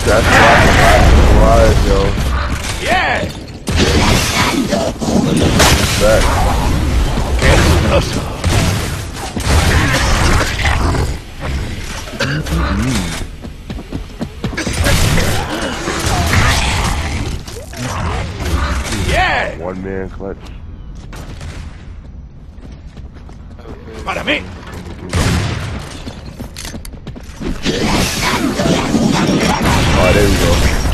That's why, yo. Yeah! Back. Yeah! One man clutch. Para mí! Oh, there we go.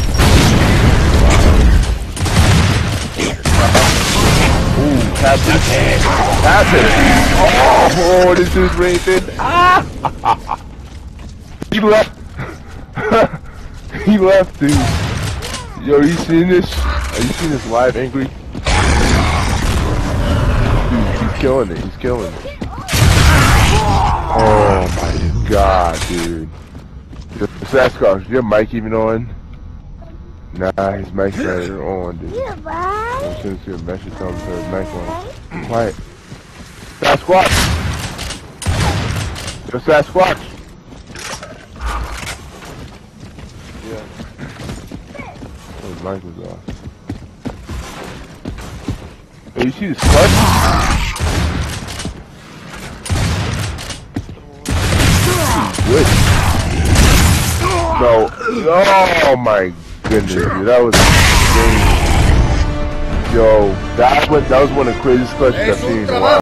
Ooh, captain. Captain! Oh, this dude's reined in. Ah! He left. He left, dude. Yo, you seen this? Are you seeing this live, Angry? Dude, he's killing it. He's killing it. Oh my god, dude. Sasquatch, is your mic even on? Nah, his mic's not even on, dude. I'm sending you a message telling him to his mic on. Quiet. Sasquatch! Yo, Sasquatch! Yeah. Oh, his mic was off. Hey, you see this clutch? Good. No. Oh my goodness, dude. That was insane. Yo, that was one of the craziest clutches I've seen in a while.